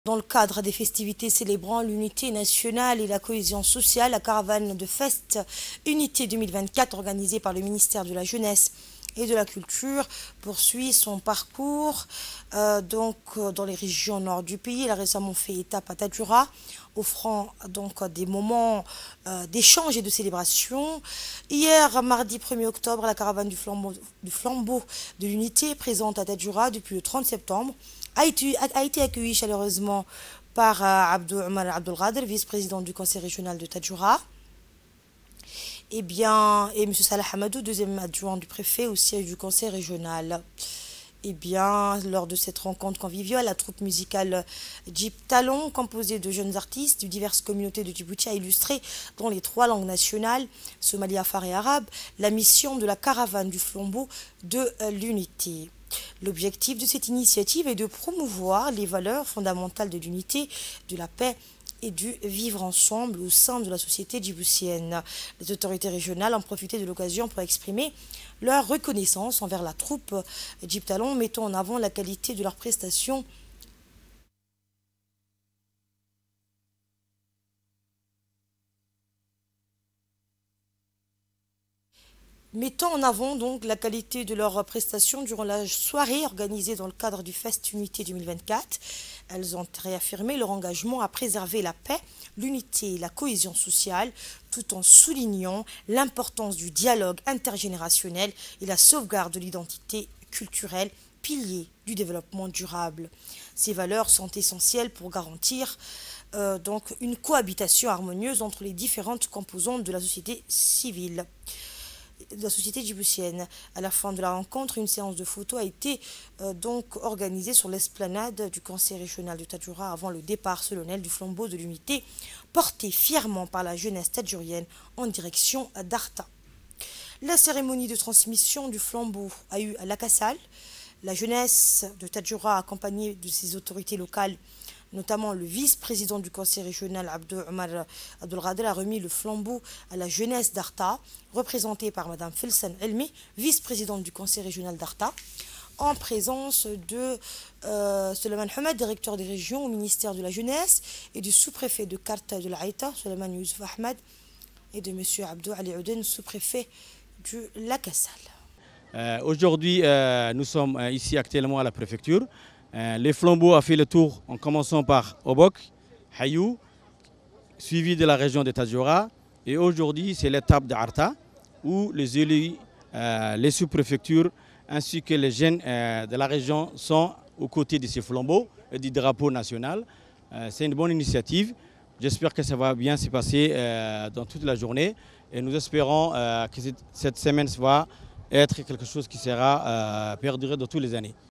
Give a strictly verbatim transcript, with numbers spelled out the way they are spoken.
Dans le cadre des festivités célébrant l'unité nationale et la cohésion sociale, la caravane de Fest Unité deux mille vingt-quatre organisée par le ministère de la Jeunesse et de la Culture poursuit son parcours euh, donc, dans les régions nord du pays. Elle a récemment fait étape à Tadjoura, offrant donc des moments euh, d'échange et de célébration. Hier, mardi premier octobre, la caravane du flambeau, du flambeau de l'unité présente à Tadjoura depuis le trente septembre a été, a été accueilli chaleureusement par euh, Abdou Omar Abdelghader, vice-président du conseil régional de Tadjoura. Et bien, et M. Salah Hamadou, deuxième adjoint du préfet au siège du conseil régional. Et bien, lors de cette rencontre conviviale, la troupe musicale Djib Talon, composée de jeunes artistes de diverses communautés de Djibouti, a illustré dans les trois langues nationales, somali, afar et arabe, la mission de la caravane du flambeau de l'unité. L'objectif de cette initiative est de promouvoir les valeurs fondamentales de l'unité, de la paix et du vivre ensemble au sein de la société djiboutienne. Les autorités régionales ont profité de l'occasion pour exprimer leur reconnaissance envers la troupe Djib Talon, mettant en avant la qualité de leurs prestations mettant en avant donc la qualité de leurs prestations durant la soirée organisée dans le cadre du Fest Unité deux mille vingt-quatre. Elles ont réaffirmé leur engagement à préserver la paix, l'unité et la cohésion sociale, tout en soulignant l'importance du dialogue intergénérationnel et la sauvegarde de l'identité culturelle, pilier du développement durable. Ces valeurs sont essentielles pour garantir euh, donc une cohabitation harmonieuse entre les différentes composantes de la société civile. De la société djiboutienne. À la fin de la rencontre, une séance de photos a été euh, donc organisée sur l'esplanade du conseil régional de Tadjoura avant le départ solennel du flambeau de l'unité, porté fièrement par la jeunesse tadjourienne en direction d'Arta. La cérémonie de transmission du flambeau a eu à Lakassal. La jeunesse de Tadjoura, accompagnée de ses autorités locales, notamment le vice-président du conseil régional Abdou Omar Abdelghader, a remis le flambeau à la jeunesse d'Arta, représentée par Mme Filsan Elmi, vice-présidente du conseil régional d'Arta, en présence de euh, Suleiman Hamad, directeur des régions au ministère de la jeunesse, et du sous-préfet de Karta de l'Aïta, Suleiman Youssouf Ahmad, et de M. Abdou Ali Ouden, sous-préfet du Lakassal. Euh, Aujourd'hui, euh, nous sommes euh, ici actuellement à la préfecture. Euh, les flambeaux ont fait le tour en commençant par Obok, Hayou, suivi de la région de Tadjoura. Et aujourd'hui, c'est l'étape d'Arta, où les élus, euh, les sous-préfectures, ainsi que les jeunes euh, de la région sont aux côtés de ces flambeaux et du drapeau national. Euh, c'est une bonne initiative. J'espère que ça va bien se passer euh, dans toute la journée. Et nous espérons euh, que cette semaine va être quelque chose qui sera euh, perduré dans toutes les années.